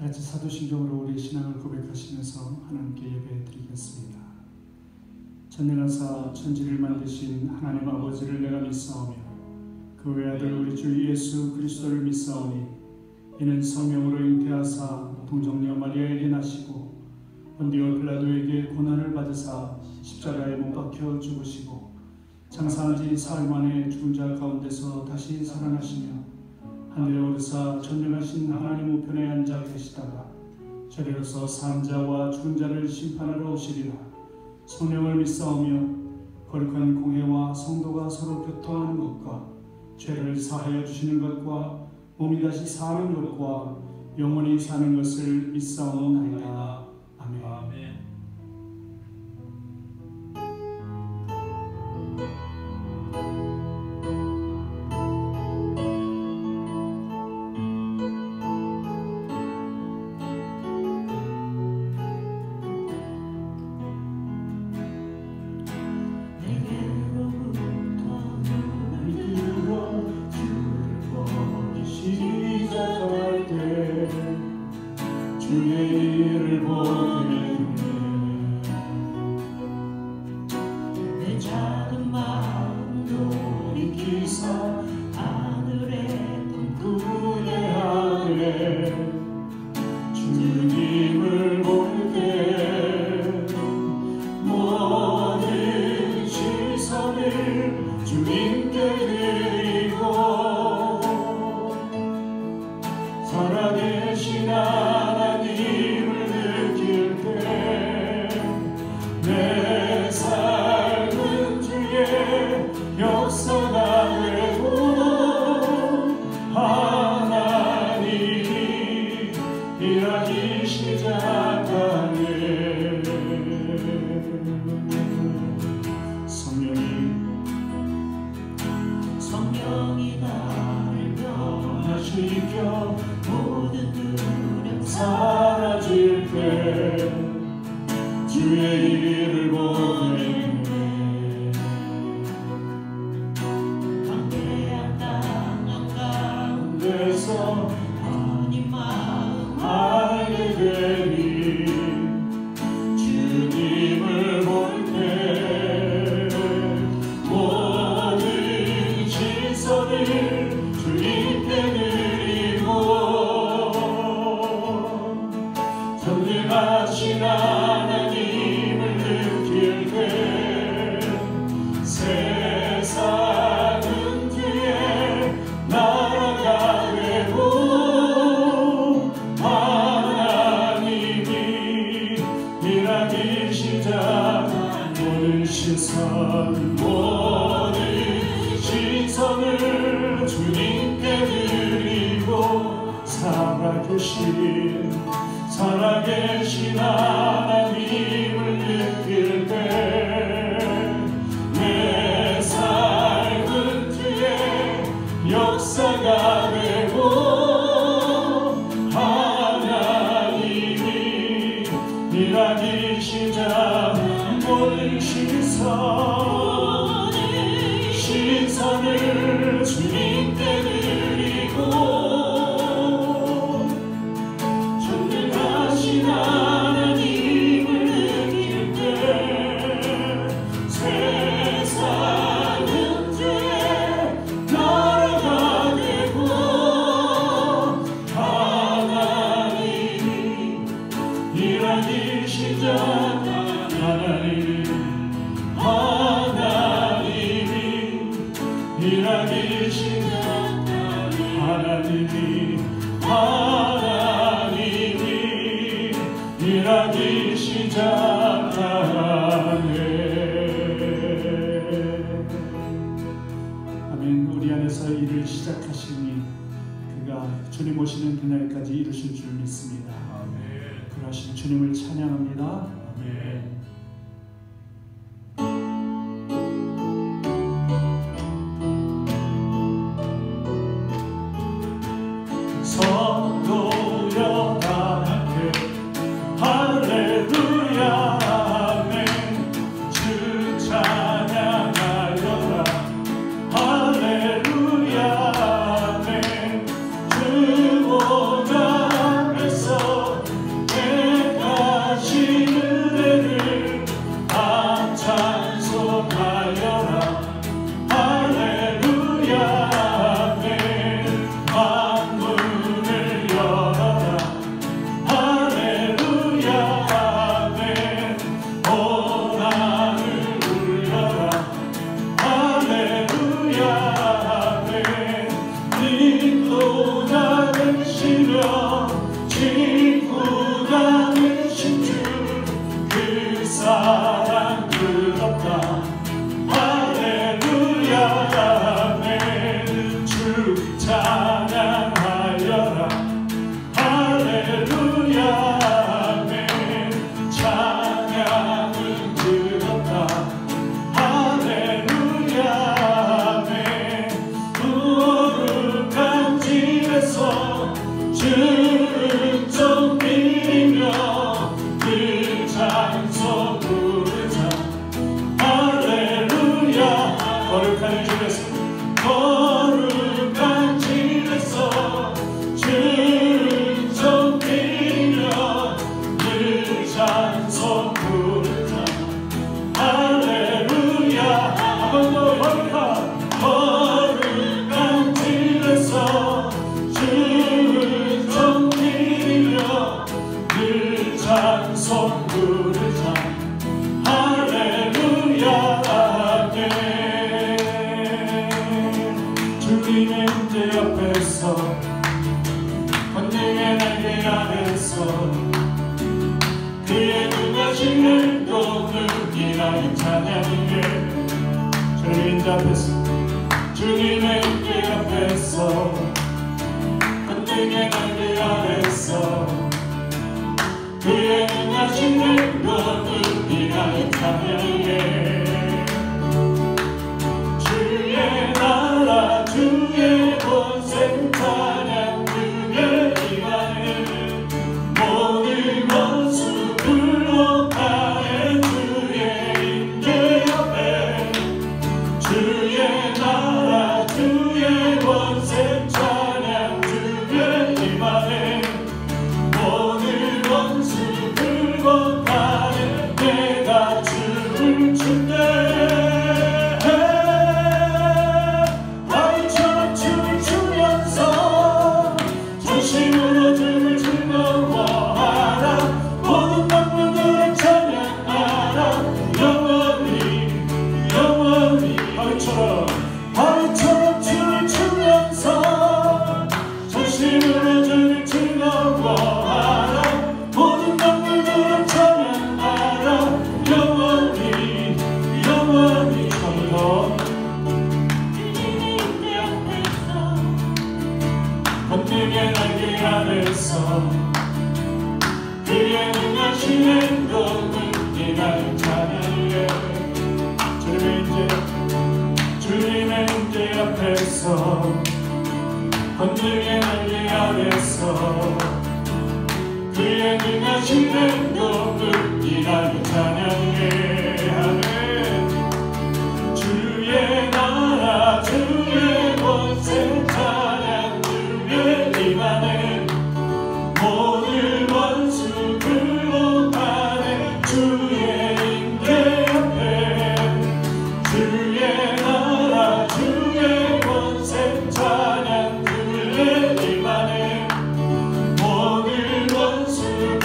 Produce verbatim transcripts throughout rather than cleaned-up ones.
같이 사도신경으로 우리의 신앙을 고백하시면서 하나님께 예배드리겠습니다. 전능하사 천지를 만드신 하나님 아버지를 내가 믿사오며 그 외아들 우리 주 예수 그리스도를 믿사오니 이는 성령으로 잉태하사 동정녀 마리아에게 나시고 본디오 빌라도에게 고난을 받으사 십자가에 못 박혀 죽으시고 장사한 지 사흘 만에 죽은 자 가운데서 다시 살아나시며 하늘에 오르사 전능하신 하나님 우편에 앉아 계시다가 저리로서 산 자와 죽은 자를 심판하러 오시리라. 성령을 믿사오며 거룩한 공회와 성도가 서로 교통하는 것과 죄를 사하여 주시는 것과 몸이 다시 사는 것과 영원히 사는 것을 믿사오나이다. 아멘. 아멘. 살아계신 하나님을 느낄 때 내 삶은 주의 역사가 되고 하나님이 일하시자 모든 시선 시선을 주님께 드리고 하나님을 느낄 때 세상은 주의 나라가 되고 하나님이 일하기 시작 하나님이 하나님이 일하기 시작 하나님이 하나님이 일하기 시작하네. 아멘. 우리 안에서 일을 시작하시니 그가 주님 오시는 그날까지 이루실 줄 믿습니다. 아멘. 그러하신 주님을 찬양합니다. 아멘. 성도여 다 함께 할렐루야 아멘. 주 찬양하여라 할렐루야 아멘. 주 보좌 앞에서 찬송 부르자 할렐루야 아멘. 주님의 임재 앞에서 권능의 날개 아래서 그의 능하신 행동을 인하여 찬양해. 주님의 임재 앞에서 주님의 임재 앞에서 권능의 날개 아래서 그의 능하신 행동을 인하여 찬양해. 주의 나라 주의 권세 찬양 그의 임하는 모든 원수 불복하네. 주의 임재 앞에 주의 나라 주의 권세 찬양 주의 임하네 모든 원수 불복하네. 내가 춤을 춘대 아이처럼 춤을 추면서 전심으로 주를 즐거워하라. 모든 만물들을 찬양하라. 영원히 영원히 아이처럼 아이처럼 춤을 추면서 전심으로 주를 즐거워하라. 모든 만물들을 찬양하라. 영원히 영원히 처음부터 권능의 날개 아래서 그의 능하신 행동을 인하여 찬양해. 주님의 임재 주님의 임재 앞에서 권능의 날개 아래서 그의 능하신 행동을 인하여 찬양해. 아멘. 주의 나라 주의 권세 찬양 주의 임하네 모든 원수 불복하네. 주의 임재 앞에 주의 나라 주의 권세 찬양 주의 임하네 모든 원수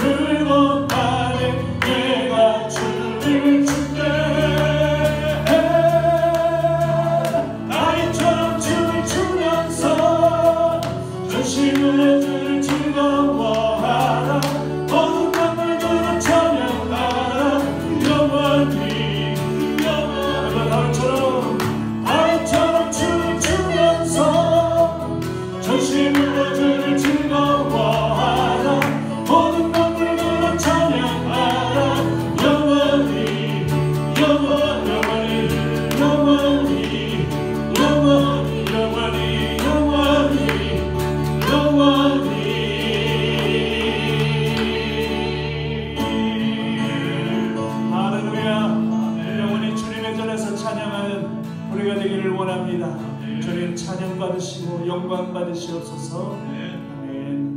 불복하네. 내가 춤을 춘대 아이처럼 춤을 추면서 전심으로 주를 즐거워하라. 모든 만물들을 찬양하라. 영원히 영원히 아이처럼 아이처럼 춤을 추면서 전심으로 주를 즐거워하라. 모든 만물들을 찬양하라. 영원히 영원히 영원히 영원히 영원히 영원히 영원히 영원히 할렐루야. 영원히 주님의 전에서 찬양하는 우리가 되기를 원합니다. 주님 찬양 받으시고 영광 받으시옵소서. 아멘.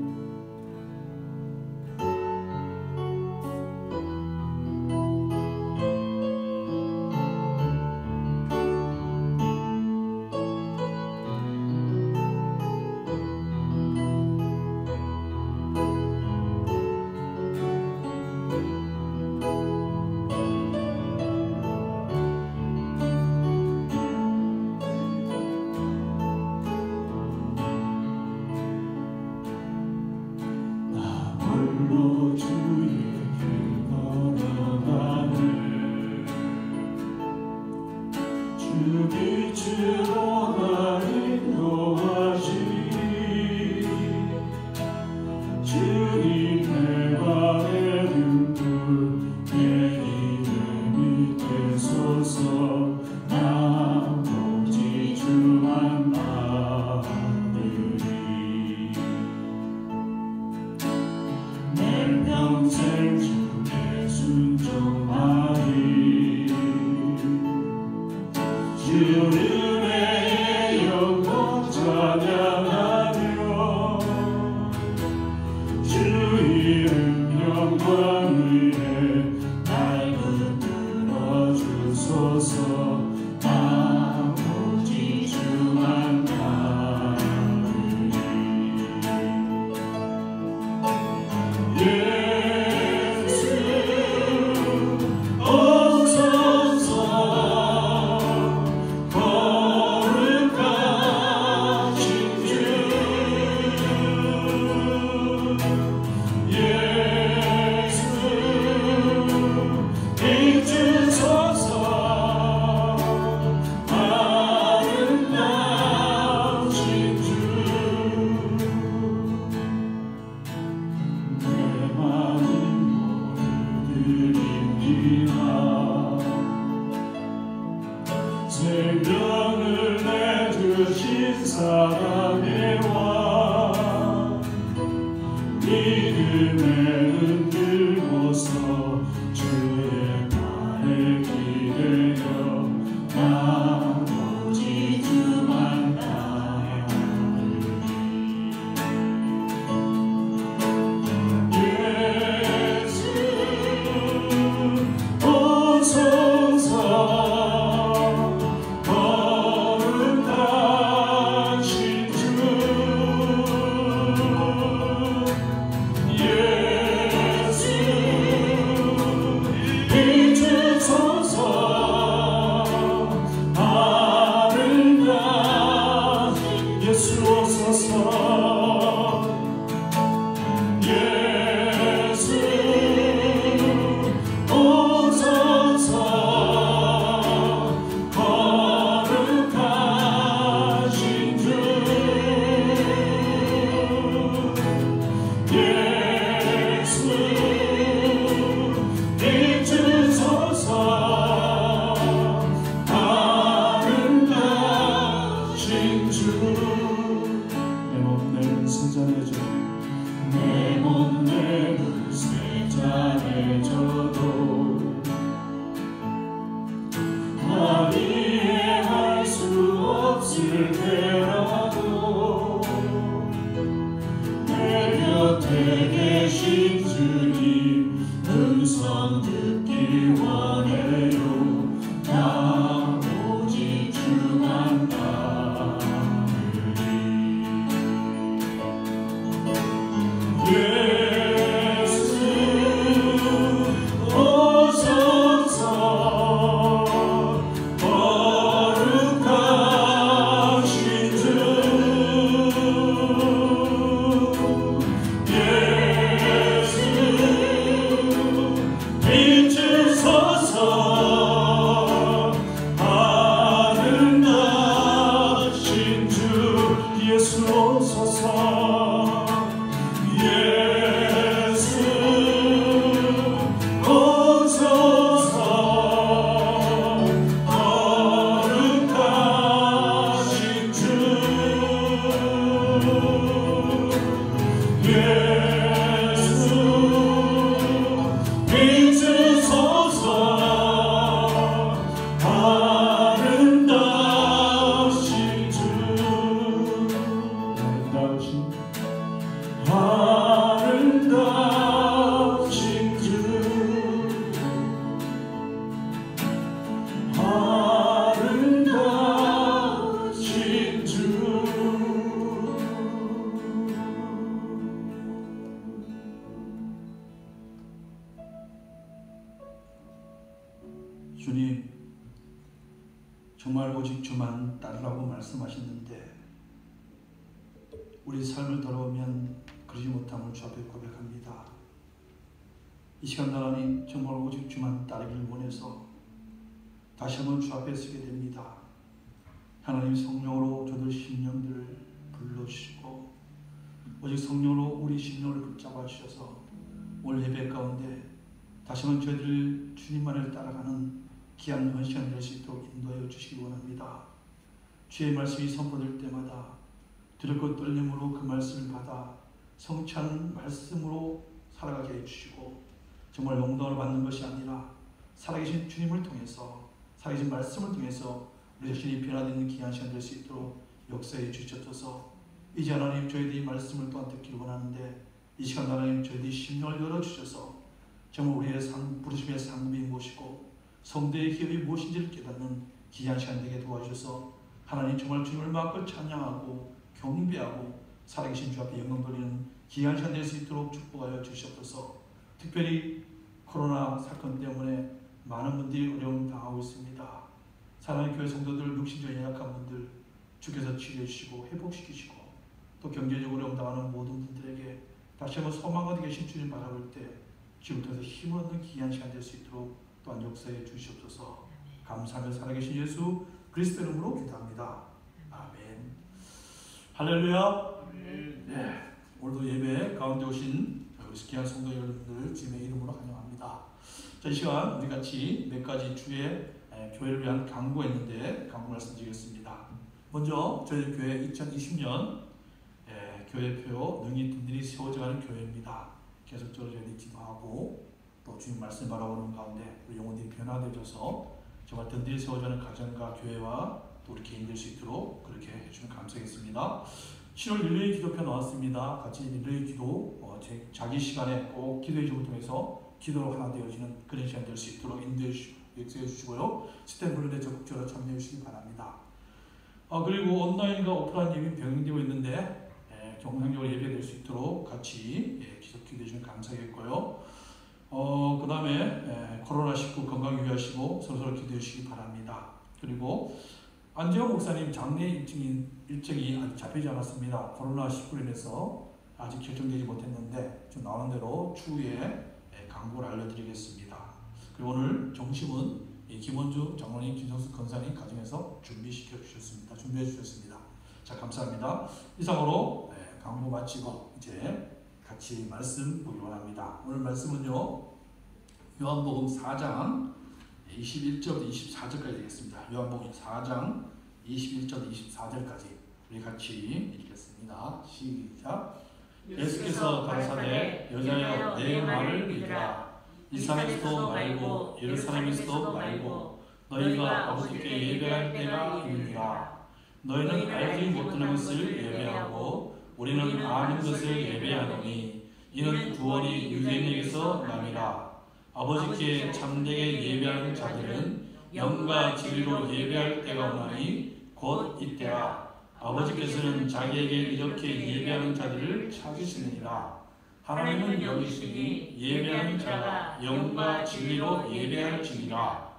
홀로 주의 길 걸어가네 주 빛으로 날 인도하시니 주님의 발에 등불 내 이름 밑에 서서 나 오직 주만 받으리. 내 평생 주께 순종하리. 주 은혜의 영광 찬양하며 주 이름 영광 위에 날 붙들어 주소서. 나 오직 주만 받으리. 맺어도 나 이해할 수 없을 때라도 내 곁에 계신 주님 음성 듣기 원해요. 나 오직 주만 따르리. 예수 오소서 거룩하신 주 예수 비추소서 아름다우신 주 예수 오소서 예수 오소서 거룩하신 주 예수 비추소서 아름다우신 주 아름다우신 아름다우신 주 아름다우신 주 주님, 정말 오직 주만 따르라고 말씀하셨는데 우리 삶을 돌아보면 그러지 못함을 주 앞에 고백합니다. 이 시간 하나님, 정말 오직 주만 따르기를 원해서 다시 한번 주 앞에 서게 됩니다. 하나님 성령으로 저들 심령들을 불러주시고 오직 성령으로 우리 심령을 붙잡아 주셔서 오늘 예배 가운데 다시 한번 저희들 주님만을 따라가는 귀한 헌시간 될 수 있도록 인도하여 주시기 원합니다. 주의 말씀이 선포될 때마다 두렵고 떨림으로 그 말씀을 받아 성취하는 말씀으로 살아가게 해주시고 정말 영광을 받는 것이 아니라 살아계신 주님을 통해서 살아계신 말씀을 통해서 우리 자신이 변화되는 귀한 시간 될 수 있도록 역사해 주셔서 이제 하나님 저희들이 말씀을 또한 듣기를 원하는데 이 시간 하나님 저희들이 심령을 열어주셔서 정말 우리의 상, 부르심의 상급이 무엇이고 성도의 기업이 무엇인지를 깨닫는 귀한 시간 되게 도와주셔서 하나님 정말 주님을 마음껏 찬양하고 경배하고 살아계신 주 앞에 영광 돌리는 귀한 시간 될 수 있도록 축복하여 주시옵소서. 특별히 코로나 사건 때문에 많은 분들이 어려움 당하고 있습니다. 사랑하는 교회 성도들, 육신적인 연약한 분들 주께서 치료해 주시고 회복시키시고 또 경제적으로 어려움 당하는 모든 분들에게 다시 한번 소망 가운데 계신 주님 바라볼 때 지금부터 힘을 얻는 귀한 시간 될 수 있도록 또한 역사해 주시옵소서. 감사하며 살아계신 예수 그리스도 이름으로 기도합니다. 아멘. 할렐루야. 네, 오늘도 예배 가운데 오신 우리 귀한 성도 여러분들 주님의 이름으로 환영합니다. 자, 이 시간 우리 같이 몇 가지 주의 교회를 위한 강구가 있는데 강구 말씀드리겠습니다. 먼저 저희 교회 이천이십 년 예, 교회표 능히 든든히 세워져가는 교회입니다. 계속적으로 저희들이 기도하고 또 주님 말씀 바라보는 가운데 우리 영혼들이 변화되어져서 정말 든든히 세워져가는 가정과 교회와 또 우리 개인 될 수 있도록 그렇게 해주면 감사하겠습니다. 칠월 릴레이 기도표 나왔습니다. 같이 릴레이 기도 어, 제, 자기 시간에 꼭 기도의 집을 통해서 기도로 하나 되어지는 그런 시간 될 수 있도록 인도해 주시고 역사해 주시고요. 스탠프론에 적극적으로 참여해 주시기 바랍니다. 아, 그리고 온라인과 오프라인 예배 병행되고 있는데 예, 정상적으로 예배될 수 있도록 같이 예, 기도 기도해 주시면 감사하겠고요. 어, 그 다음에 예, 코로나 십구 건강 유의하시고 서로서로 기도해 주시기 바랍니다. 그리고 안재홍 목사님 장례 일정이, 일정이 아직 잡히지 않았습니다. 코로나 십구로 인해서 아직 결정되지 못했는데 좀 나오는 대로 추후에 예, 강구를 알려드리겠습니다. 그리고 오늘 점심은 이 김원주 장로님, 김성수 권사님 가정에서 준비시켜 주셨습니다. 준비해 주셨습니다. 자, 감사합니다. 이상으로 네, 강구 마치고 이제 같이 말씀 보기 원합니다. 오늘 말씀은요, 요한복음 사 장 이십일 절부터 이십사 절까지 되겠습니다. 요한복음 사 장 이십일 절부터 이십사 절까지 우리 같이 읽겠습니다. 시작. 예수께서 가라사대 여자여 내 말을 믿으라. 이 산에서도 말고 예루살렘에서도 말고 너희가 아버지께 예배할 때가 있느니라. 너희는 알지 못하는 것을 예배하고 우리는 아는 것을 예배하노니 이는 구원이 유대인에게서 남이라. 아버지께 참되게 예배하는 자들은 영과 진리로 예배할 때가 오나니 곧 이때라. 아버지께서는 자기에게 이렇게 예배하는 자들을 찾으시느니라. 하나님은 여기 있으니 예배하는 자가 영과 진리로 예배할지니라.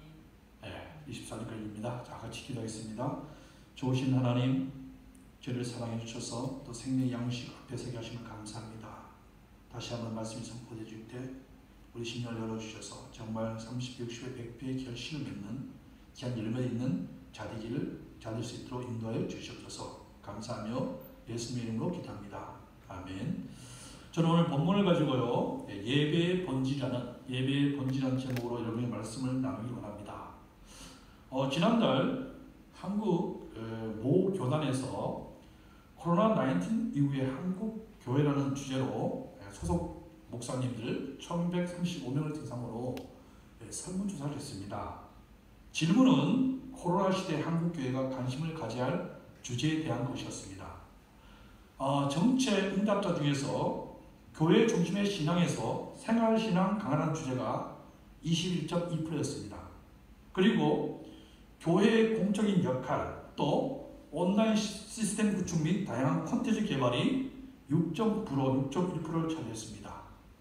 네, 이십사 절까지입니다. 자, 같이 기도하겠습니다. 좋으신 하나님, 저를 사랑해 주셔서 또 생명의 양식 앞에 서게 하시면 감사합니다. 다시 한번 말씀이 선포되어 줄 때 우리 심령을 열어주셔서 정말 삼십 배, 육십 배, 백 배의 결실을 맺는 귀한 열매 있는 자되기를 자될 수 있도록 인도하여 주시옵소서. 감사하며 예수님의 이름으로 기도합니다. 아멘. 저는 오늘 본문을 가지고요, 예배의 본질이라는 예배의 본질이라는 제목으로 여러분의 말씀을 나누기 원합니다. 어, 지난달 한국 어, 모 교단에서 코로나 십구 이후에 한국 교회라는 주제로 소속 목사님들 천백삼십오 명을 대상으로 설문조사를 했습니다. 질문은 코로나 시대 한국 교회가 관심을 가져야 할 주제에 대한 것이었습니다. 어, 정체 응답자 중에서 교회 중심의 신앙에서 생활신앙 강화라는 주제가 이십일 점 이 퍼센트였습니다. 그리고 교회의 공적인 역할, 또 온라인 시스템 구축 및 다양한 콘텐츠 개발이 육 점 구 퍼센트, 육 점 일 퍼센트를 차지했습니다.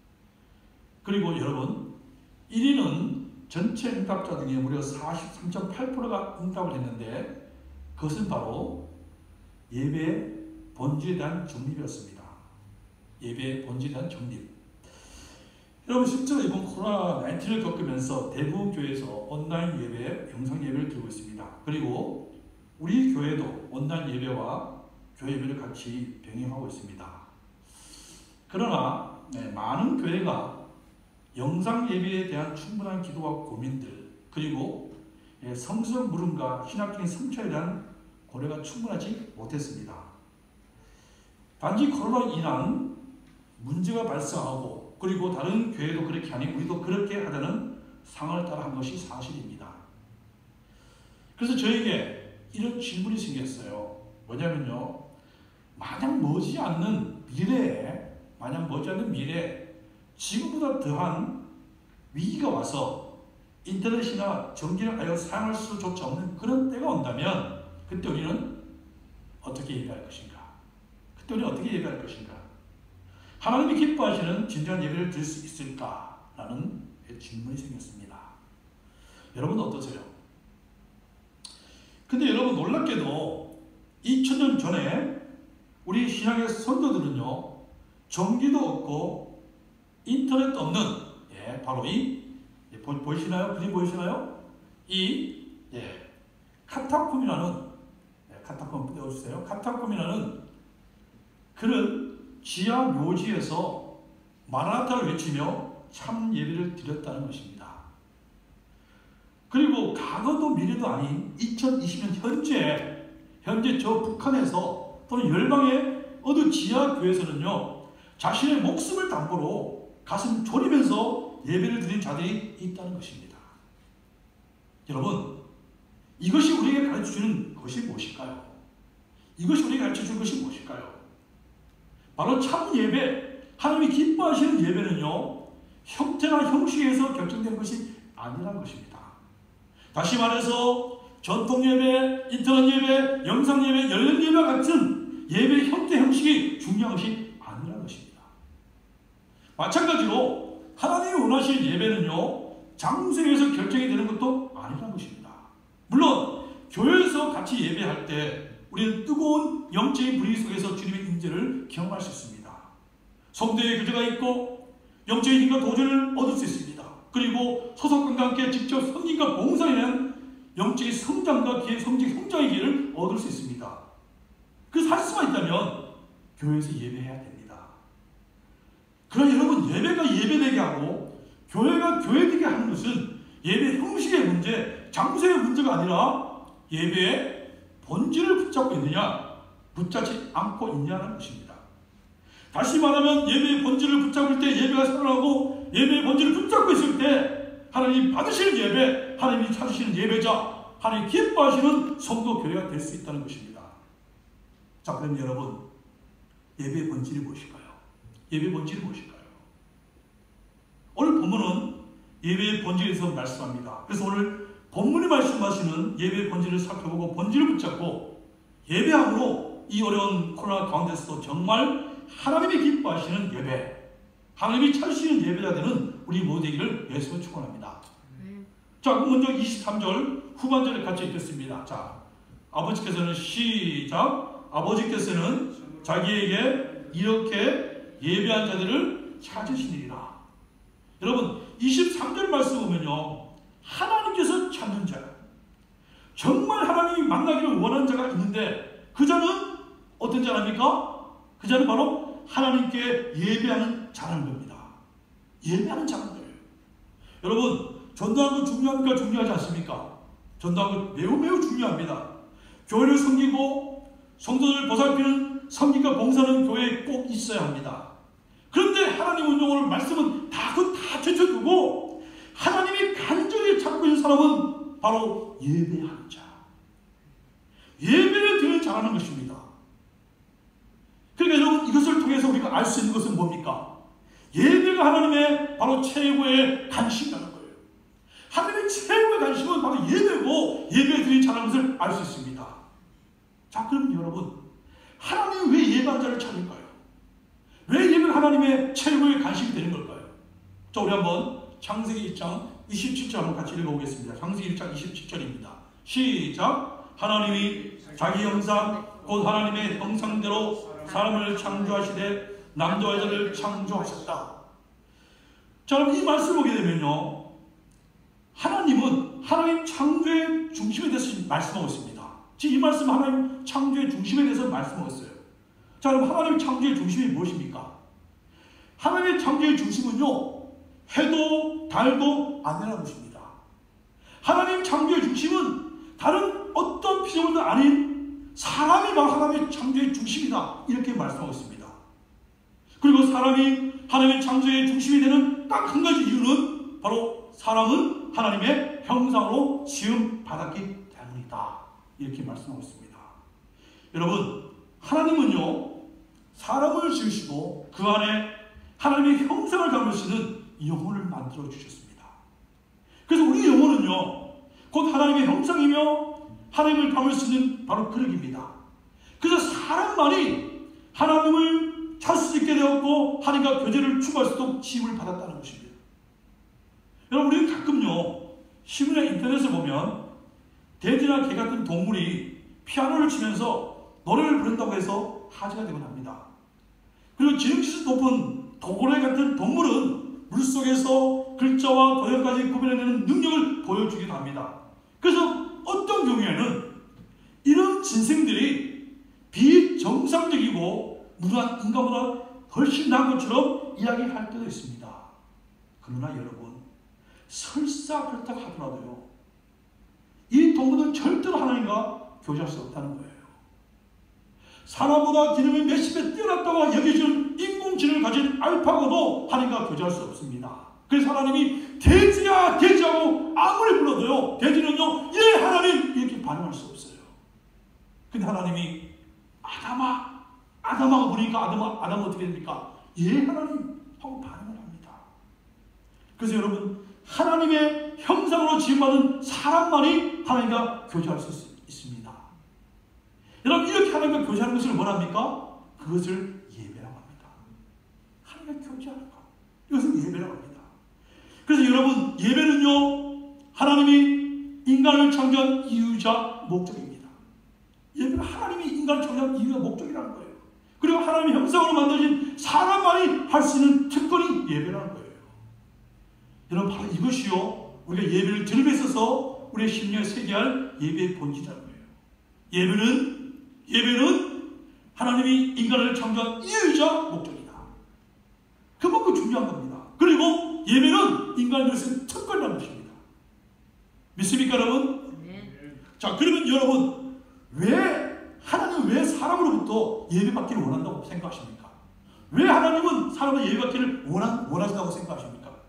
그리고 여러분, 일 위는 전체 응답자 중에 무려 사십삼 점 팔 퍼센트가 응답을 했는데 그것은 바로 예배의 본질에 대한 정립이었습니다. 예배의 본질에 대한 정립. 여러분, 실제로 이번 코로나 십구를 겪으면서 대부분 교회에서 온라인 예배, 영상 예배를 드리고 있습니다. 그리고 우리 교회도 온라인 예배와 교회 예배를 같이 병행하고 있습니다. 그러나 네, 많은 교회가 영상 예배에 대한 충분한 기도와 고민들, 그리고 예, 성스러운 물음과 신학적인 성찰에 대한 고려가 충분하지 못했습니다. 단지 코로나로 인한 문제가 발생하고 그리고 다른 교회도 그렇게 하니 우리도 그렇게 하자는 상을 따라 한 것이 사실입니다. 그래서 저에게 이런 질문이 생겼어요. 뭐냐면요, 마냥 머지 않는 미래에 마냥 머지 않는 미래에 지금보다 더한 위기가 와서 인터넷이나 전기를 아예 사용할 수조차 없는 그런 때가 온다면 그때 우리는 어떻게 예배할 것인가? 그때 우리는 어떻게 예배할 것인가? 하나님이 기뻐하시는 진정한 예배를 드릴 수 있을까라는 질문이 생겼습니다. 여러분 어떠세요? 근데 여러분 놀랍게도 이천 년 전에 우리 신앙의 선조들은요, 전기도 없고 인터넷도 없는, 예, 바로 이, 예, 보, 보이시나요? 그림 보이시나요? 이, 예, 카타콤이라는, 예, 카타콤 떼어주세요. 카타콤이라는 그런 지하 묘지에서 마라나타를 외치며 참 예배를 드렸다는 것입니다. 그리고 과거도 미래도 아닌 이천이십 년 현재, 현재 저 북한에서 또는 열방의 어느 지하 교회에서는요, 자신의 목숨을 담보로 가슴 졸이면서 예배를 드린 자들이 있다는 것입니다. 여러분, 이것이 우리에게 가르쳐주는 것이 무엇일까요? 이것이 우리에게 가르쳐주는 것이 무엇일까요? 바로 참 예배, 하나님이 기뻐하시는 예배는요, 형태나 형식에서 결정된 것이 아니라는 것입니다. 다시 말해서 전통 예배, 인터넷 예배, 영상 예배, 열린 예배 같은 예배 형태 형식이 중요한 것이 아니라는 것입니다. 마찬가지로 하나님이 원하시는 예배는요, 장소에서 결정이 되는 것도 아니라는 것입니다. 물론 교회에서 같이 예배할 때 우리는 뜨거운 영적인 분위기 속에서 주님의 임재를 경험할 수 있습니다. 성도의 교제가 있고 영적인 힘과 도전을 얻을 수 있습니다. 그리고 소속감과 함께 직접 성인과 봉사에 대한 영적인 성장과 기회, 성적 성장의 기회를 얻을 수 있습니다. 그래서 할 수만 있다면 교회에서 예배해야 됩니다. 그러나 여러분, 예배가 예배되게 하고 교회가 교회되게 하는 것은 예배 형식의 문제, 장소의 문제가 아니라 예배의 본질을 붙잡고 있느냐, 붙잡지 않고 있냐는 것입니다. 다시 말하면 예배의 본질을 붙잡을 때 예배가 살아나고 예배의 본질을 붙잡고 있을 때 하나님이 받으시는 예배, 하나님이 찾으시는 예배자, 하나님이 기뻐하시는 성도 교회가 될 수 있다는 것입니다. 자, 그럼 여러분, 예배의 본질이 무엇일까요? 예배의 본질이 무엇일까요? 오늘 본문은 예배의 본질에 대해서 말씀합니다. 그래서 오늘 본문이 말씀하시는 예배의 본질을 살펴보고 본질을 붙잡고 예배함으로 이 어려운 코로나 가운데서도 정말 하나님이 기뻐하시는 예배, 하나님이 찾으시는 예배자 되는 우리 모두 되기를 예수로 축원합니다. 네. 자, 그럼 먼저 이십삼 절 후반절을 같이 읽겠습니다. 자, 아버지께서는 시작. 아버지께서는 자기에게 이렇게 예배한 자들을 찾으시니라. 여러분, 이십삼 절 말씀 보면요, 하나님께서 찾는 자, 정말 하나님이 만나기를 원하는 자가 있는데 그 자는 어떤 자랍니까? 그 자는 바로 하나님께 예배하는 자라는 겁니다. 예배하는 자라는 거예요. 여러분, 전도하는 거 중요합니까? 중요하지 않습니까? 전도하는 거 매우 매우 중요합니다. 교회를 섬기고 성도들을 보살피는 섬기과 봉사는 교회에 꼭 있어야 합니다. 그런데 하나님은 오늘 말씀은 다 그 다 제쳐두고 하나님이 간절히 찾고 있는 사람은 바로 예배하는 자, 예배를 드리는 자라는 것입니다. 그러니까 여러분, 이것을 통해서 우리가 알 수 있는 것은 뭡니까? 예배가 하나님의 바로 최고의 관심이라는 거예요. 하나님의 최고의 관심은 바로 예배고 예배 드리는 자라는 것을 알 수 있습니다. 자, 그럼 여러분, 하나님이 왜 예배한 자를 찾을까요? 왜 예배는 하나님의 최고의 관심이 되는 걸까요? 자, 우리 한번 창세기 일 장 이십칠 절 한번 같이 읽어보겠습니다. 창세기 일 장 이십칠 절입니다. 시작. 하나님이 자기 형상 곧 하나님의 형상대로 사람을 창조하시되 남자와 여자를 창조하셨다. 자, 여러분, 이 말씀을 보게 되면요, 하나님은 하나님 창조의 중심에 대해서 말씀하고 있습니다. 지금 이 말씀은 하나님 창조의 중심에 대해서 말씀하고 있어요. 자, 그럼 하나님 창조의 중심이 무엇입니까? 하나님의 창조의 중심은요, 해도 달도 아니라는 것입니다. 하나님 창조의 중심은 다른 어떤 피조물도 아닌 사람이 바로 하나님의 창조의 중심이다, 이렇게 말씀하고 있습니다. 그리고 사람이 하나님의 창조의 중심이 되는 딱 한 가지 이유는 바로 사람은 하나님의 형상으로 지음 받았기 때문이다, 이렇게 말씀하고 있습니다. 여러분, 하나님은요, 사람을 지으시고 그 안에 하나님의 형상을 담을 수 있는 영혼을 만들어 주셨습니다. 그래서 우리 영혼은요, 곧 하나님의 형상이며 하나님을 담을 수 있는 바로 그릇입니다. 그래서 사람만이 하나님을 찾을 수 있게 되었고 하나님과 교제를 추구할 수 있도록 지음을 받았다는 것입니다. 여러분, 우리는 가끔요, 신문이나 인터넷을 보면 돼지나 개 같은 동물이 피아노를 치면서 노래를 부른다고 해서 화제가 되곤 합니다. 그리고 지능지수 높은 도고래 같은 동물은 물속에서 글자와 도형까지 구별해내는 능력을 보여주기도 합니다. 그래서 어떤 경우에는 이런 진생들이 비정상적이고 무능한 인간보다 훨씬 나은 것처럼 이야기할 때도 있습니다. 그러나 여러분, 설사 그렇다고 하더라도요, 이 동물은 절대로 하나님과 교제할 수 없다는 거예요. 사람보다 기능이 몇십 배 뛰어났다고 여겨지는 인공지능을 가진 알파고도 하나님과 교제할 수 없습니다. 그래서 하나님이 돼지야 돼지하고 아무리 불러도요, 돼지는요, 예 하나님 이렇게 반응할 수 없어요. 근데 하나님이 아담아 아담하고 부르니까 아담아 아담 어떻게 됩니까? 예 하나님 하고 반응을 합니다. 그래서 여러분, 하나님의 형상으로 지음받은 사람만이 하나님과 교제할 수 있습니다. 여러분, 이렇게 하나님과 교제하는 것을 뭐랍니까? 그것을 예배라고 합니다. 하나님과 교제하는 것, 이것을 예배라고 합니다. 그래서 여러분, 예배는요, 하나님이 인간을 창조한 이유자 목적입니다. 예배는 하나님이 인간을 창조한 이유가 목적이라는 거예요. 그리고 하나님의 형상으로 만들어진 사람만이 할 수 있는 특권이 예배라는 거예요. 여러분, 바로 이것이요, 우리가 예배를 드림에 있어서 우리의 심령에 새겨야 할 예배의 본질이라는 거예요. 예배는 예배는 하나님이 인간을 창조한 이유이자 목적이다. 그만큼 중요한 겁니다. 그리고 예배는 인간을 위해서 특권이라는 것입니다. 믿습니까, 여러분? 네. 자, 그러면 여러분, 왜 하나님은 왜 사람으로부터 예배받기를 원한다고 생각하십니까? 왜 하나님은 사람의 예배받기를 원한, 원하신다고 생각하십니까?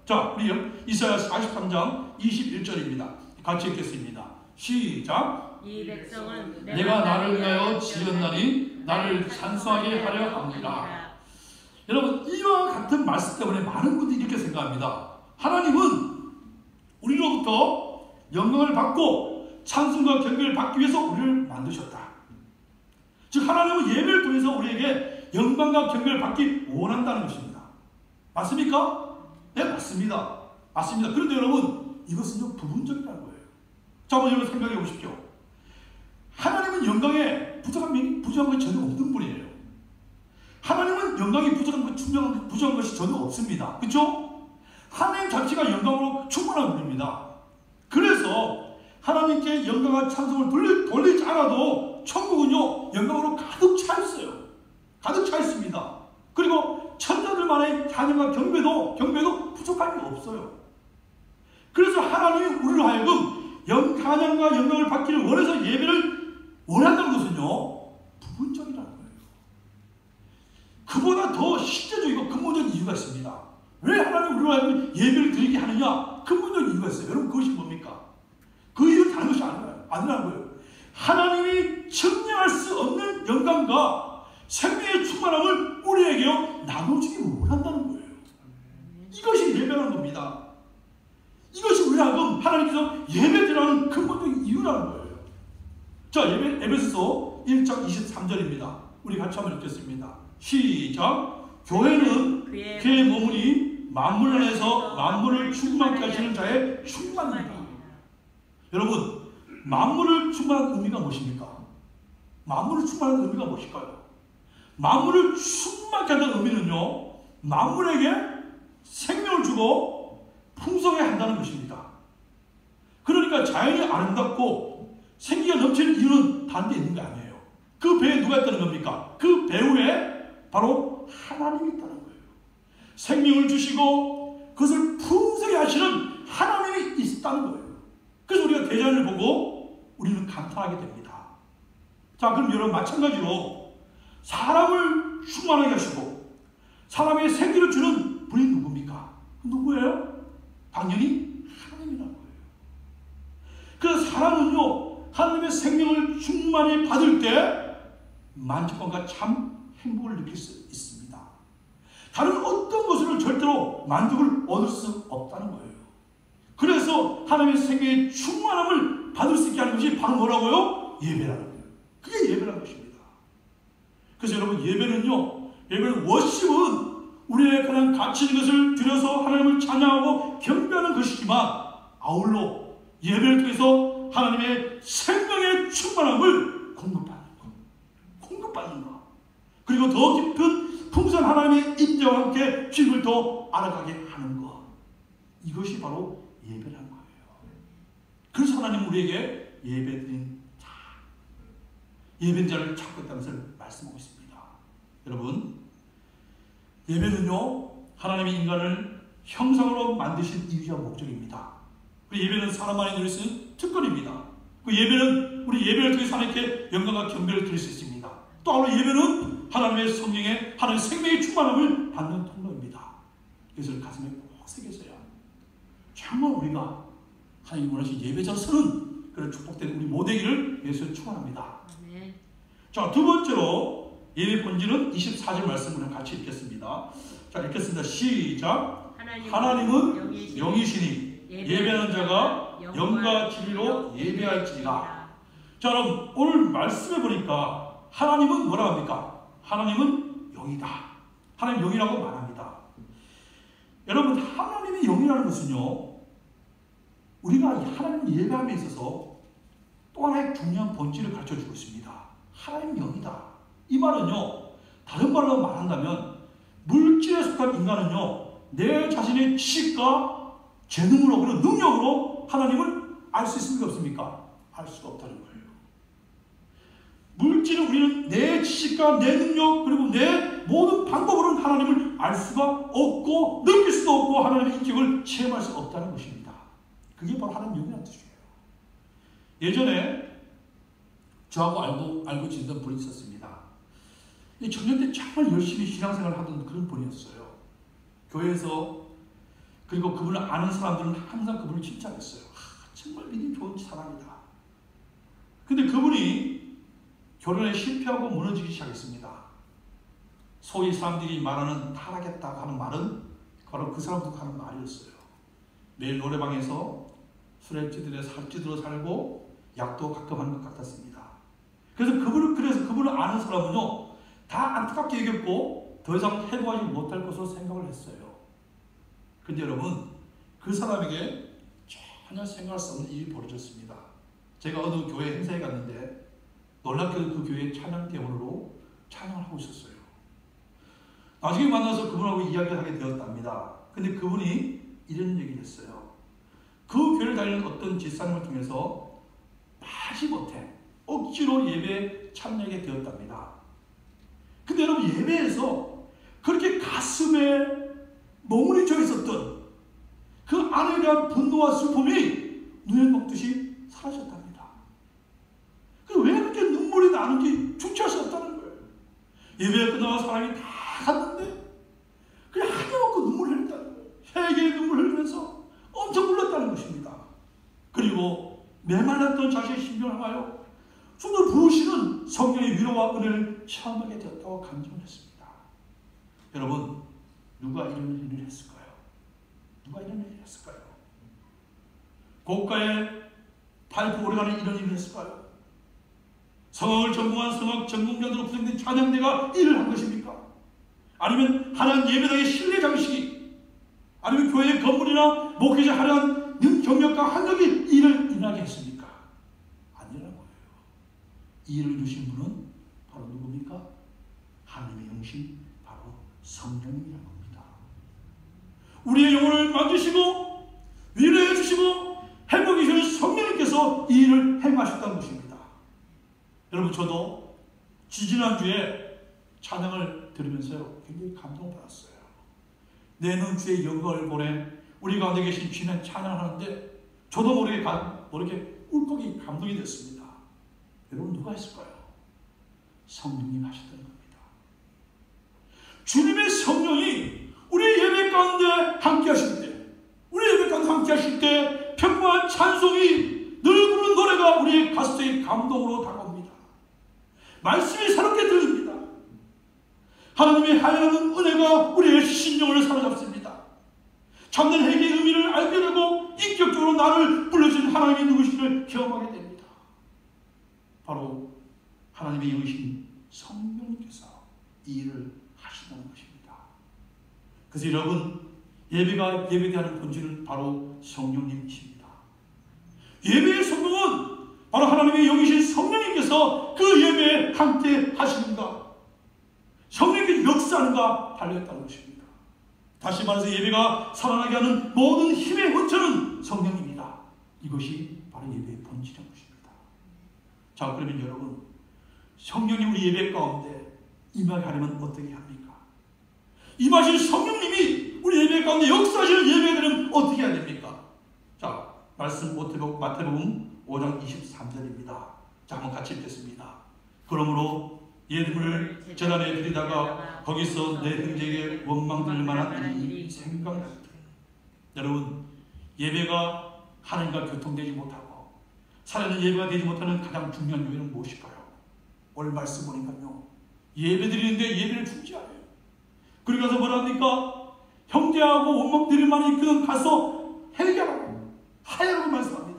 자, 우리 이사야 사십삼 장 이십일 절입니다. 같이 읽겠습니다. 시작. 이 백성은 내가 나를 위하여 지었나니 나를 찬송하게 하려 합니다. 여러분, 이와 같은 말씀 때문에 많은 분들이 이렇게 생각합니다. 하나님은 우리로부터 영광을 받고 찬송과 경배를 받기 위해서 우리를 만드셨다. 즉 하나님은 예배를 통해서 우리에게 영광과 경배를 받기 원한다는 것입니다. 맞습니까? 네, 맞습니다. 맞습니다. 그런데 여러분, 이것은 부분적이라는 거예요. 자, 한번 여러분 생각해 보십시오. 하나님은 영광에 부족한 면이 부족한 것이 전혀 없는 분이에요. 하나님은 영광이 부족한 것, 충분한 부족한 것이 전혀 없습니다. 그렇죠? 하나님 자체가 영광으로 충분한 분입니다. 그래서 하나님께 영광과 찬송을 돌리, 돌리지 않아도 천국은요 영광으로 가득 차 있어요. 가득 차 있습니다. 그리고 천사들만의 찬양과 경배도 경배도 부족한 게 없어요. 그래서 하나님이 우리로 하여금 영 찬양과 영광을 받기를 원해서 예배를 원한다는 것은요 부분적이라는 거예요. 그보다 더 실제적이고 근본적인 이유가 있습니다. 왜 하나님 우리로 하여금 예배를 드리게 하느냐? 근본적인 이유가 있어요. 여러분, 그것이 뭡니까? 그 이유는 다른 것이 아니라는, 아니라는 거예요. 하나님이 측량할 수 없는 영광과 생명의 충만함을 우리에게 나눠주기 원한다는 거예요. 이것이 예배라는 겁니다. 이것이 우리 하여금 하나님께서 예배드리라는 근본적인 이유라는 거예요. 자, 예배, 에베소서 일 장 이십삼 절입니다. 우리 같이 한번 읽겠습니다. 시작. 교회는 그의, 그의 몸이 만물 안에서 만물을 충만케 하시는 자의 충만입니다. 여러분, 만물을 충만한 의미가 무엇입니까? 만물을 충만한 의미가 무엇일까요? 만물을 충만케 한다는 의미는요, 만물에게 생명을 주고 풍성해 한다는 것입니다. 그러니까 자연이 아름답고 생기가 넘치는 이유는 다른 데 있는 게 아니에요. 그 배에 누가 있다는 겁니까? 그 배후에 바로 하나님이 있다는 거예요. 생명을 주시고 그것을 풍성히 하시는 하나님이 있다는 거예요. 그래서 우리가 대자연을 보고 우리는 감탄하게 됩니다. 자, 그럼 여러분, 마찬가지로 사람을 충만하게 하시고 사람의 생기를 주는 분이 누굽니까? 누구예요? 당연히 하나님이라는 거예요. 그래서 사람은요 하나님의 생명을 충만히 받을 때 만족감과 참 행복을 느낄 수 있습니다. 다른 어떤 것으로 절대로 만족을 얻을 수 없다는 거예요. 그래서 하나님의 생명의 충만함을 받을 수 있게 하는 것이 바로 뭐라고요? 예배라는 거예요. 그게 예배라는 것입니다. 그래서 여러분, 예배는요, 예배는 워십은 우리의 그냥 가치 있는 것을 드려서 하나님을 찬양하고 경배하는 것이지만 아울러 예배를 통해서 하나님의 생명의 충만함을 공급받는 것, 공급받는 것, 그리고 더 깊은 풍성한 하나님의 인자와 함께 주님을 더 알아가게 하는 것, 이것이 바로 예배라는 거예요. 그래서 하나님 우리에게 예배드린 자, 예배인 자를 찾고 있다는 것을 말씀하고 있습니다. 여러분, 예배는요 하나님이 인간을 형상으로 만드신 이유와 목적입니다. 예배는 사람 안에 누릴 수 있는 특권입니다. 그 예배는 우리 예배를 통해서 하나님께 영광과 경배를 드릴 수 있습니다. 또 아울러 예배는 하나님의 성령의 하나님의 생명의 충만함을 받는 통로입니다. 이것을 가슴에 꼭 새겨서야 정말 우리가 하나님 원하신 예배자로서는 그런 축복된 우리 모두기를 예수를 축원합니다. 네. 자, 두 번째로 예배 본질은 이십사 절 말씀을 같이 읽겠습니다. 자, 읽겠습니다. 시작. 하나님은, 하나님은 영이시니, 영이시니 예배하는 자가 영과 진리로 예배할지니라. 자, 여러분, 오늘 말씀해 보니까 하나님은 뭐라 합니까? 하나님은 영이다. 하나님 영이라고 말합니다. 여러분, 하나님이 영이라는 것은요, 우리가 하나님 예배함에 있어서 또 하나의 중요한 본질을 가르쳐주고 있습니다. 하나님 영이다. 이 말은요, 다른 말로 말한다면 물질에 속한 인간은요, 내 자신의 지식과 재능으로, 그리고 능력으로 하나님을 알 수 있습니까? 없습니까? 알 수가 없다는 거예요. 물질은 우리는 내 지식과 내 능력, 그리고 내 모든 방법으로는 하나님을 알 수가 없고 느낄 수도 없고 하나님의 인격을 체험할 수 없다는 것입니다. 그게 바로 하나님 영이라는 뜻이에요. 예전에 저하고 알고, 알고 지내던 분이 있었습니다. 청년 때 정말 열심히 신앙생활을 하던 그런 분이었어요. 교회에서 그리고 그분을 아는 사람들은 항상 그분을 칭찬했어요. 아, 정말 믿음 좋은 사람이다. 근데 그분이 결혼에 실패하고 무너지기 시작했습니다. 소위 사람들이 말하는 타락했다고 하는 말은 바로 그 사람도 하는 말이었어요. 매일 노래방에서 술에 찌들어 살찌들어 살고 약도 가끔 하는 것 같았습니다. 그래서 그분을 그래서 그분을 아는 사람은요 다 안타깝게 여겼고 더 이상 해보지 못할 것으로 생각을 했어요. 근데 여러분 그 사람에게 전혀 생각할 수 없는 일이 벌어졌습니다. 제가 어느 교회 행사에 갔는데 놀랍게도 그 교회 찬양 대원으로 찬양을 하고 있었어요. 나중에 만나서 그분하고 이야기를 하게 되었답니다. 근데 그분이 이런 얘기를 했어요. 그 교회를 다니는 어떤 집사님을 통해서 마지 못해 억지로 예배에 참여하게 되었답니다. 근데 여러분 예배에서 그렇게 가슴에 멍울이 져 있었던 그 안에 대한 분노와 슬픔이 눈에 녹듯이 사라졌답니다. 왜 그렇게 눈물이 나는지 주체할 수 없다는 거예요. 예배가 끝나고 사람이 다 갔는데 그냥 한여먹고 눈물을 흘렸다는 거예요. 회개의 눈물을 흘리면서 엄청 울었다는 것입니다. 그리고 메말랐던 자신의 심령을 향하여 숨을 부으시는 성령의 위로와 은혜를 체험하게 되었다고 감정을 했습니다. 여러분 누가 이런 일을 했을까요? 누가 이런 일을 했을까요? 고가에 밟고 오래가는 이런 일을 했을까요? 성악을 전공한 성악 전공자들로 구성된 찬양대가 일을 한 것입니까? 아니면 하나님 예배당의 실내 장식이 아니면 교회의 건물이나 목회자 하려는 능경력과 한력이 일을 인하게 했습니까? 아니라는 거예요. 이 일을 이루신 분은 바로 누굽니까? 하나님의 영신 바로 성령님이라는 겁니다. 우리의 영혼을 만드시고 위로해 주시고 회복해 주시는 성령님께서 이 일을 행하셨다는 것입니다. 여러분 저도 지지난주에 찬양을 들으면서요 굉장히 감동을 받았어요. 내는 주의 영광을 보내 우리 가운데 계신 주님의 찬양을 하는데 저도 모르게, 가, 모르게 울컥이 감동이 됐습니다. 여러분 누가 했을까요? 성령님 하셨다는 겁니다. 주님의 성령이 우리 예배 가운데 함께 하실 때 우리 예배 가운데 함께 하실 때 평범한 찬송이 늘 부르는 노래가 우리의 가슴에 감동으로 다가옵니다. 말씀이 새롭게 들립니다. 하나님의 하얀 은혜가 우리의 신령을 사로잡습니다. 참된 회개의 의미를 알게 되고 인격적으로 나를 불러주신 하나님이 누구신지를 경험하게 됩니다. 바로 하나님의 영이신 성령님께서 이 일을 하신다는 것입니다. 그래서 여러분 예배가 예배되는 본질은 바로 성령님이십니다. 예배의 성공은 바로 하나님의 영이신 성령님께서 그 예배에 함께 하시는가 성령님의 역사하는가 달려있다는 것입니다. 다시 말해서 예배가 살아나게 하는 모든 힘의 원천은 성령입니다. 이것이 바로 예배의 본질인 것입니다. 자 그러면 여러분 성령님 우리 예배 가운데 임하게 하려면 어떻게 합니까? 임하신 성령님이 우리 예배 가운데 역사하시는 예배들은 어떻게 해야 됩니까? 자 말씀 마태복음 오 장 이십삼 절입니다. 자 한번 같이 읽겠습니다. 그러므로 예물을 제단에 드리다가 거기서 내 형제에게 원망 들을 만한 일이 생각날 때 여러분 예배가 하나님과 교통되지 못하고 살아있는 예배가 되지 못하는 가장 중요한 요인은 무엇일까요? 오늘 말씀 보니까요 예배 드리는데 예배를 주지 않아요. 그리고 가서 뭐라 합니까? 형제하고 원망 드릴 만한 그는 가서 해결하고 하야라고 말씀합니다.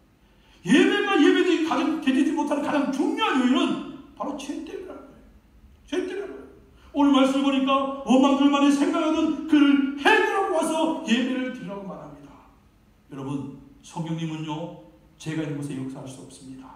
예배가 예배되지 가장 되지 못하는 가장 중요한 요인은 바로 죄 때문이라는 거예요. 죄 때문이라는 거예요. 오늘 말씀을 보니까 원망들만이 생각하던 그를 해결하고 와서 예배를 드리라고 말합니다. 여러분 성령님은요 죄가 있는 곳에 역사할 수 없습니다.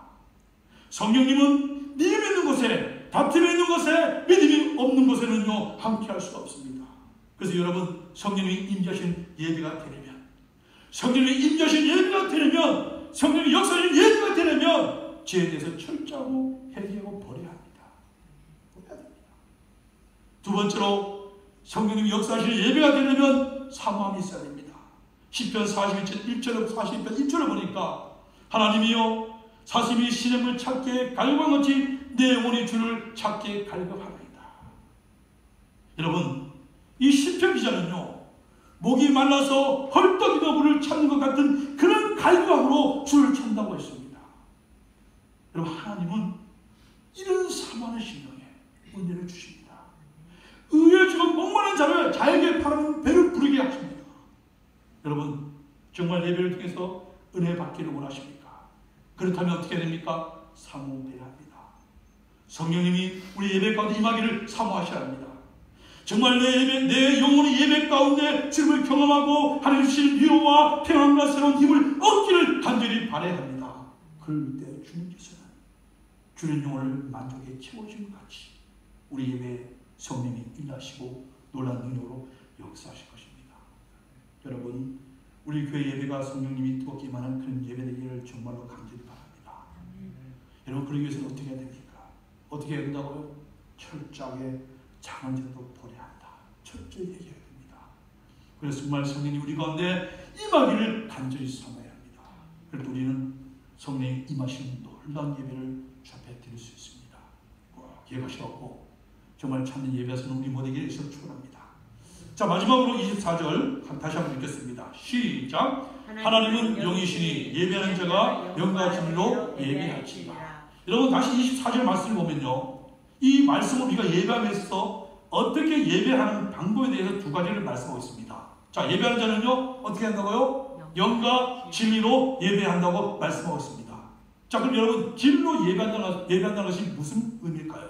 성령님은 믿음이 있는 곳에 다툼이 있는 곳에 믿음이 없는 곳에는요 함께할 수가 없습니다. 그래서 여러분 성령이 임재하신 예배가 되려면 성령이 임재하신 예배가 되려면 성령이 역사하신 예배가 되려면 죄에 대해서 철저하고 회개하고 버려야 합니다. 버려야 됩니다. 두 번째로 성령님이 역사하시는 예배가 되려면 사모함이 있어야 됩니다. 시편 사십일 절 사십일 편 일 절을 보니까 하나님이여 사슴이 시냇을 찾게 갈급한같이 내 영혼이 주를 찾게 갈급하나이다. 여러분 이 시편 기자는요 목이 말라서 헐떡이는 물을 찾는 것 같은 그런 갈구함으로 주를 찾는다고 했습니다. 여러분, 하나님은 이런 사모하는 심령에 은혜를 주십니다. 의에 지금 목마른 자를 자에게 바라는 배를 부르게 하십니다. 여러분, 정말 예배를 통해서 은혜 받기를 원하십니까? 그렇다면 어떻게 됩니까? 사모해야 합니다. 성령님이 우리 예배 가운데 임하기를 사모하셔야 합니다. 정말 내 예배, 내 영혼의 예배 가운데 주님을 경험하고 하나님 주신 위로와 평안과 새로운 힘을 얻기를 간절히 바라야 합니다. 그럴 때 주님께서는 주는 영혼을 만족에 채워주는 것 같이 우리 예배에 성령이 일하시고 놀라운 능력으로 역사하실 것입니다. 여러분, 우리 교회 예배가 성령님이 뜨겁게 임하는 그런 예배 되기를 정말로 간절히 바랍니다. 음. 여러분, 그러기 위해서는 어떻게 해야 됩니까? 어떻게 해야 된다고요? 철저하게 작은 것도 버려야 한다. 철저히 얘기해야 됩니다. 그래서 정말 성령이 우리 가운데 임하기를 간절히 사모해야 합니다. 그래서 우리는 성령이 임하시는 놀라운 예배를 주 앞에 드릴 수 있습니다. 기억하시고 정말 찾는 예배에서는 우리 모두에게 있어 축원합니다. 자, 마지막으로 이십사 절 다시 한번 읽겠습니다. 시작. 하나님은 영이시니 예배하는 자가 영과 진리로 예배할지니라. 여러분, 다시 이십사 절 말씀을 보면요, 이 말씀을 우리가 예배하면서 어떻게 예배하는 방법에 대해서 두 가지를 말씀하고 있습니다. 자, 예배하는 자는요 어떻게 한다고요? 영과 진리로 예배한다고 말씀하고 있습니다. 자, 그럼 여러분, 진리로 예배한다는, 예배한다는 것이 무슨 의미일까요?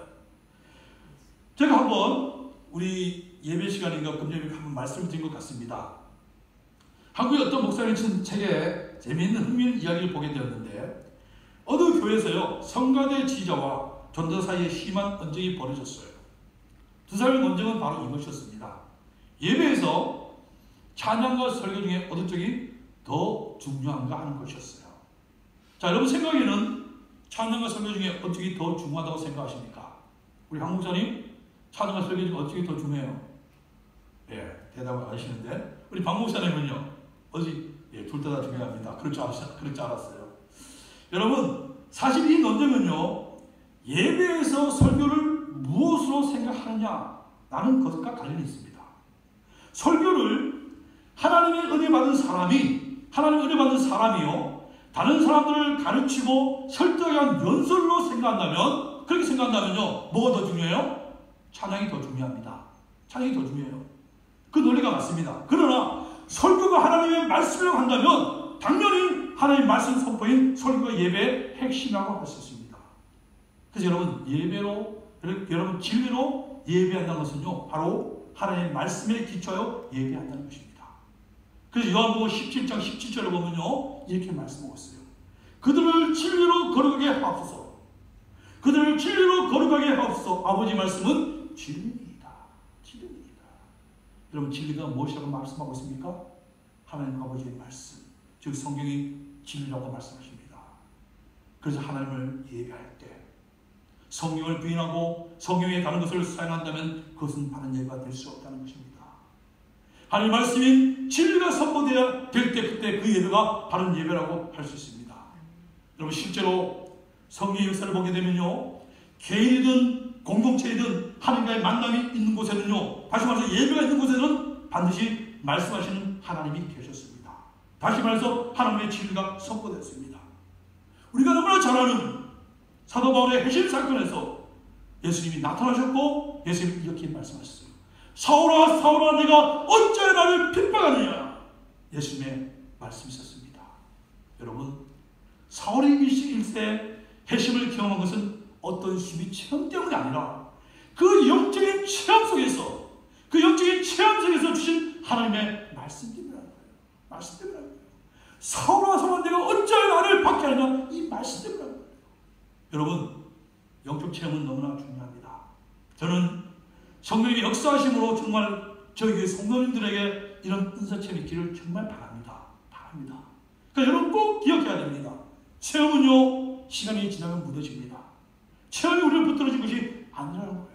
제가 한번 우리 예배 시간인가 금요일에 한번 말씀을 드린 것 같습니다. 한국의 어떤 목사님이 쓴 책에 재미있는 흥미있는 이야기를 보게 되었는데, 어느 교회에서요 성가대 지휘자와 전도 사이에 심한 언쟁이 벌어졌어요. 두 사람의 언쟁은 바로 이것이었습니다. 예배에서 찬양과 설교 중에 어느 쪽이 더 중요한가 하는 것이었어요. 자, 여러분 생각에는 찬양과 설교 중에 어느 쪽이 더 중요하다고 생각하십니까? 우리 강 목사님, 찬양과 설교 중에 어느 쪽이 더 중요해요? 예, 대답을 안 하시는데, 우리 박 목사님은요? 어디? 예, 둘 다 중요합니다. 그럴 줄 알았어요. 그럴 줄 알았어요. 여러분, 사실 이 논쟁은요, 예배에서 설교를 무엇으로 생각하느냐라는 것과 관련이 있습니다. 설교를 하나님의 은혜 받은 사람이, 하나님의 은혜 받은 사람이요, 다른 사람들을 가르치고 설득하기 위한 연설로 생각한다면, 그렇게 생각한다면요, 뭐가 더 중요해요? 찬양이 더 중요합니다. 찬양이 더 중요해요. 그 논리가 맞습니다. 그러나 설교가 하나님의 말씀이라고 한다면 당연히 하나님의 말씀 선포인 설교가 예배의 핵심이라고 할 수 있습니다. 그래서 여러분, 예배로, 여러분 진리로 예배한다는 것은요, 바로 하나님의 말씀에 기초하여 예배한다는 것입니다. 그래서 요한복음 십칠 장 십칠 절을 보면요, 이렇게 말씀하고 있어요. 그들을 진리로 거룩하게 하옵소서. 그들을 진리로 거룩하게 하옵소서. 아버지 말씀은 진리입니다. 진리입니다. 여러분, 진리가 무엇이라고 말씀하고 있습니까? 하나님 아버지의 말씀, 즉 성경이 진리라고 말씀하십니다. 그래서 하나님을 예배할 때 성경을 부인하고 성경에 다른 것을 사용한다면 그것은 바른 예배가 될 수 없다는 것입니다. 하나님 말씀인 진리가 선포되어야 될 때 그때 그 예배가 바른 예배라고 할 수 있습니다. 여러분, 실제로 성경의 역사를 보게 되면요, 개인이든 공동체이든 하나님과의 만남이 있는 곳에는요, 다시 말해서 예배가 있는 곳에는 반드시 말씀하시는 하나님이 계셨습니다. 다시 말해서 하나님의 진리가 선포되었습니다. 우리가 너무나 잘 아는 사도 바울의 회심 사건에서 예수님이 나타나셨고 예수님이 이렇게 말씀하셨어요. 사울아 사울아 내가 어찌하여 나를 핍박하느냐. 예수님의 말씀이 있었습니다. 여러분, 사울이 일시일세 회심을 경험한 것은 어떤 수비 체험 때문이 아니라 그 영적인 체험 속에서, 그 영적인 체험 속에서 주신 하나님의 말씀 때문이라는 거예요. 말씀 때문이라는 거예요. 사울아 사울아 내가 어찌하여 나를 박해 하느냐. 이 말씀 때문이라는 거예요. 여러분, 영적 체험은 너무나 중요합니다. 저는 성령의 역사하심으로 정말 저희 성도님들에게 이런 은사 체험이 있기를 정말 바랍니다. 바랍니다. 그러니까 여러분 꼭 기억해야 됩니다. 체험은요, 시간이 지나면 무뎌집니다. 체험이 우리를 붙들어진 것이 아니라는 거예요.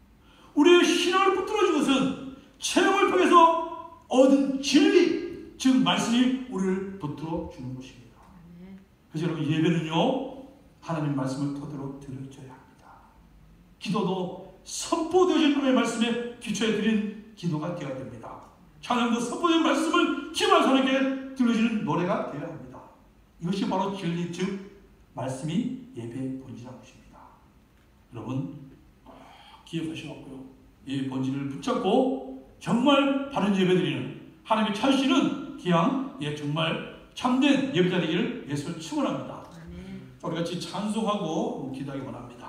우리의 신앙을 붙들어진 것은 체험을 통해서 얻은 진리, 즉 말씀이 우리를 붙들어 주는 것입니다. 그래서 여러분, 예배는요, 하나님 말씀을 토대로 드려져야 합니다. 기도도 선포되어진 하나님의 말씀에 기초해 드린 기도가 되어야 됩니다. 찬양도 선포된 말씀을 기뻐하는 사람에게 들려주는 노래가 되어야 합니다. 이것이 바로 진리, 즉 말씀이 예배의 본질이라는 것입니다. 여러분 기억하시고요. 이 본질을 붙잡고 정말 바른 예배드리는 하나님의 찾으시는 기왕 예, 정말 참된 예배자 되기를 예수를 축원합니다. 우리 같이 찬송하고 기도하기 원합니다.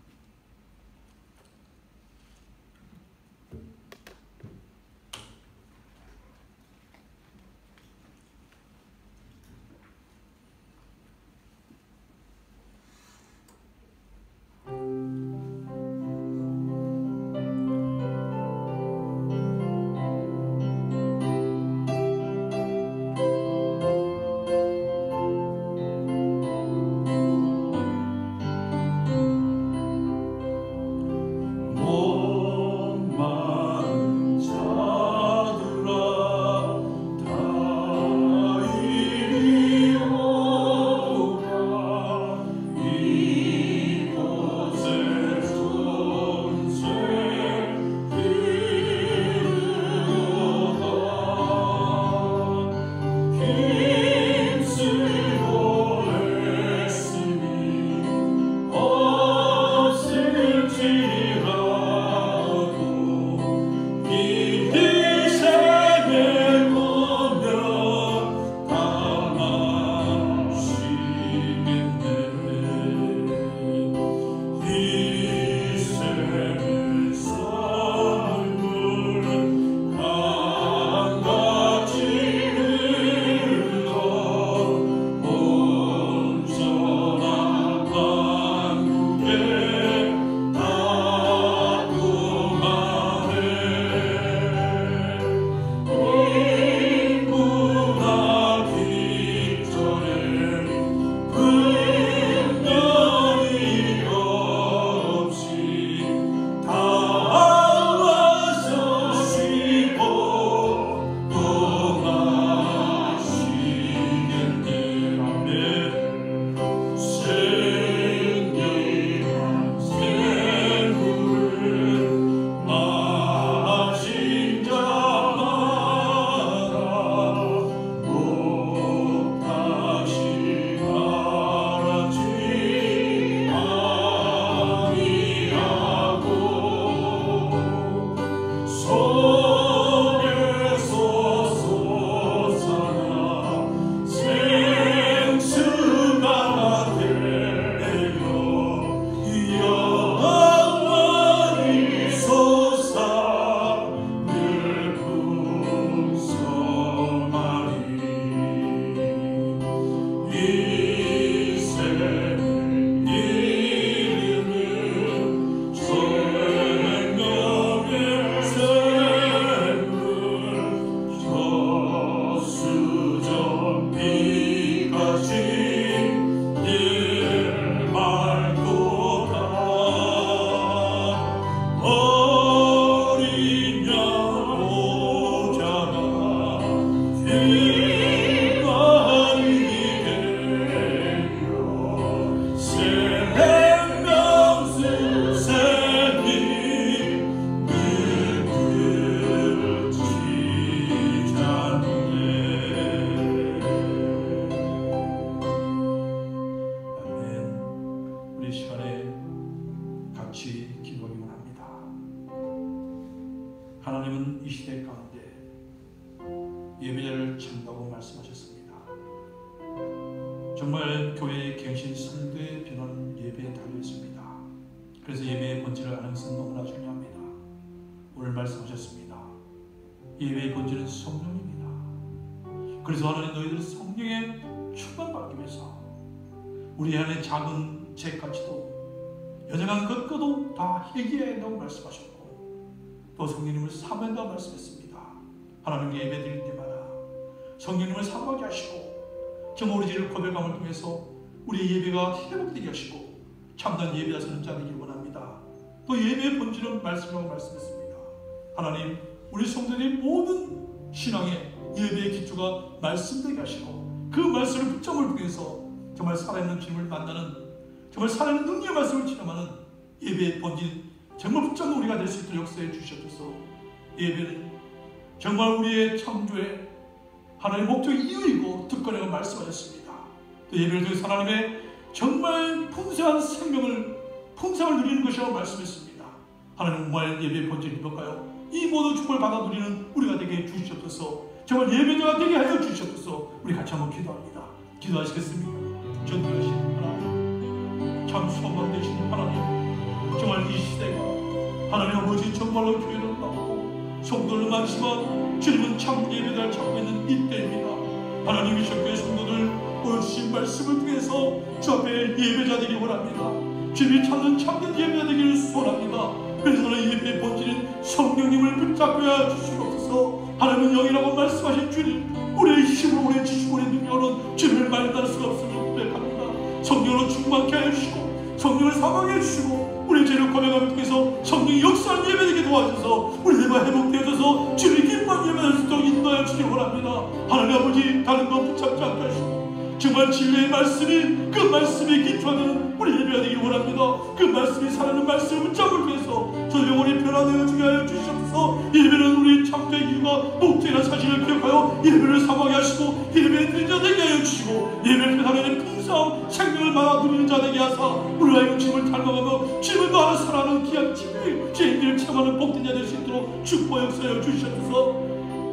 하나님은 이 시대 가운데 예배자를 찬다고 말씀하셨습니다. 정말 교회의 갱신 성도의 변화는 예배에 달려있습니다. 그래서 예배의 본질을 아는 것은 너무나 중요합니다. 오늘 말씀하셨습니다. 예배의 본질은 성령입니다. 그래서 하나님 너희들 성령의 충만받기 위해서 우리 안에 작은 죄까지도 연약한 것과도 다 회개해야 한다고 말씀하셨고 또 성령님을 사모한다고 말씀했습니다. 하나님 예배 드릴 때마다 성령님을 사모하게 하시고 정말 우리 죄를 고백함을 통해서 우리 예배가 회복되게 하시고 참된 예배자 서는 자 되길 원합니다. 또 예배의 본질은 말씀이라고 말씀했습니다. 하나님 우리 성도들의 모든 신앙의 예배의 기초가 말씀되게 하시고 그 말씀을 붙잡을 통해서 정말 살아있는 주님을 만나는 정말 살아있는 능력의 말씀을 체험하는 예배의 본질 정말 붙잡는 우리가 될 수 있도록 역사해 주셔서 예배는 정말 우리의 창조에 하나님의 목적이 이유이고 특권이라고 말씀하셨습니다. 또 예배를 통해서 하나님의 정말 풍성한 생명을 풍성을 누리는 것이라고 말씀했습니다. 하나님 정말 예배의 본질이 뭘까요? 이 모든 축복을 받아 누리는 우리가 되게 해주시옵소서. 정말 예배자가 되게 하여 주시옵소서. 우리 같이 한번 기도합니다. 기도하시겠습니까? 전능하신 하나님, 참 소망 되시는 하나님, 정말 이 시대가 하나님 아버지 정말로 교회를 낳고 성도는 많지만 주님은 참 예배를 찾고 있는 이때입니다. 하나님이 교회 성도들 오신 말씀을 통해서 주 앞에 예배자 되기 원합니다. 주님이 찾는 참된 예배자 되기를 소원합니다. 그래서 오늘 예배의 본질인 성령님을 붙잡아야 주시옵소서. 하나님은 영이라고 말씀하신 주님, 우리의 힘으로 우리의 지식으로 우리의 능력으로는 주님을 말할 수가 없음을 고백합니다. 성령으로 충만케 하여 주시고 성령을 사랑해 주시고 우리의 죄를 고백함을 통해서 성령이 역사하는 예배되게 도와주셔서 우리 내가 회복되어져서 주님이 기뻐하는 예배될 수 있도록 인도하여 주시기 원합니다. 하나님 아버지, 다른 것 붙잡지 않게 하시고 정말 진리의 말씀이 그 말씀에 기초하는 우리 예배가 되기를 원합니다. 그 말씀이 살아있는 말씀을 붙잡을 통해서 저 영혼이 변화되어 주게 하여 주시옵소서. 예배는 우리의 창조의 이유가 목적이라는 사실을 기억하여 예배를 사모하게 하시고 예배에 드린 자 되게 하여 주시고 예배를 통해 하나님의 풍성 생명을 받아 누리는 자 되게 하사 우리가 이 주님을 닮아가며 주님을 더하는 사랑하는 귀한 진리 죄인들을 체험하는 복된 자 될 수 있도록 축복 역사하여 주시옵소서.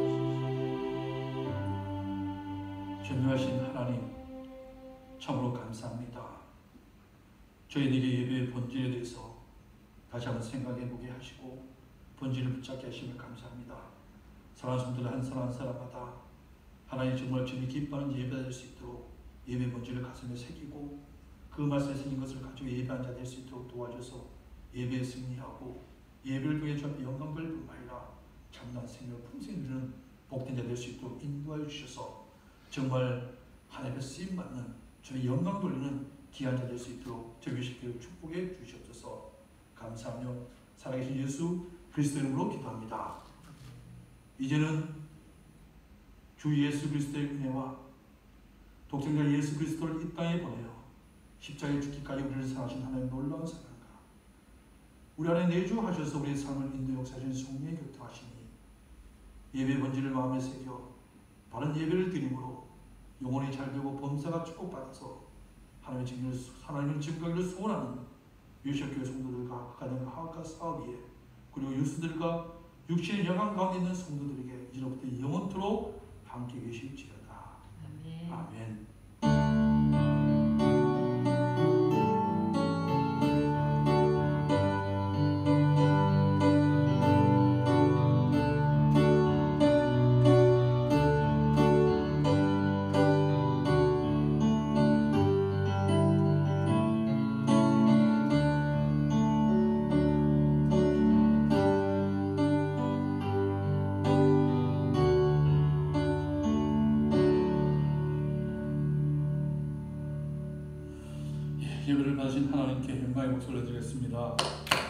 전능하신 하나님, 참으로 감사합니다. 저희들에게 예배의 본질에 대해서 다시 한번 생각해보게 하시고 본질을 붙잡게 하심을 감사합니다. 사랑하는 성도들 한 사람 한 사람마다 하나님 정말 주님이 기뻐하는 예배가 될 수 있도록 예배 본질을 가슴에 새기고 그 말씀에 새긴 것을 가지고 예배한 자 될 수 있도록 도와줘서 예배에 승리하고 예배를 통해 주 앞에 영광을 뿐만 아니라 참난 생명을 풍성히 누리는 복된 자 될 수 있도록 인도하여 주셔서 정말 하나님의 쓰임받는 주의 영광 돌리는 귀한 자 될 수 있도록 저기시기를 축복해 주시옵소서. 감사하며 살아계신 예수 그리스도 이름으로 기도합니다. 이제는 주 예수 그리스도의 은혜와 독생자 예수 그리스도를 이 땅에 보내어 십자가에 죽기까지 우리를 사랑하신 하나님의 놀라운 사랑과 우리 안에 내주하셔서 우리의 삶을 인도 역사하신 성령의 격통하시니 예배의 본질을 마음에 새겨 바른 예배를 드림으로 영혼이 잘되고 범사가 축복받아서 하나님의 증거를, 하나님의 증거를 소원하는 유시교회 성도들과 가정과 학과 사업위에 그리고 유수들과 육신의 영광 가운데 있는 성도들에게 이제부터 영원토록 함께 계실지어다. 아멘. 아멘. 예배를 받으신 하나님께 영광의 목소리를 드리겠습니다.